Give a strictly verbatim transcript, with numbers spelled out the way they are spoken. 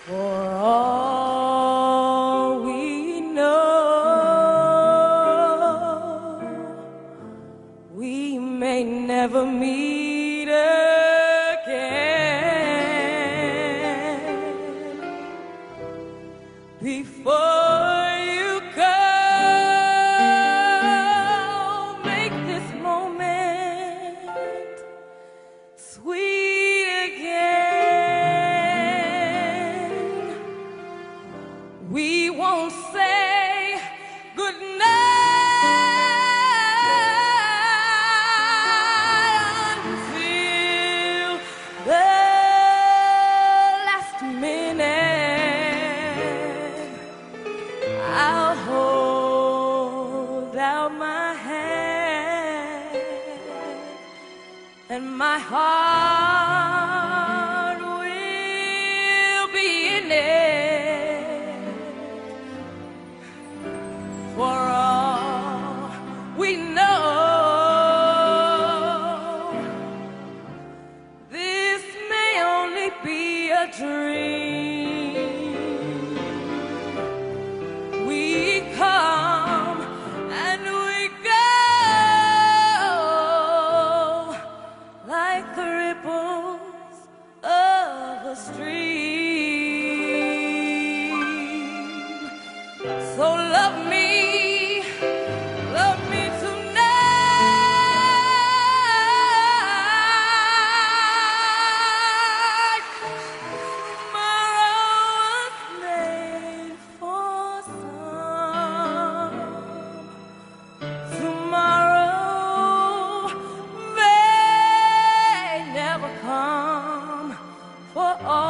For all we know, we may never meet again. Before you go, make this moment sweet again. We won't say goodnight until the last minute. I'll hold out my hand, and my heart will be in it. For all we know, this may only be a dream. We come and we go like the ripples of a stream. So love me, love me tonight. Tomorrow was made for some. Tomorrow may never come for all.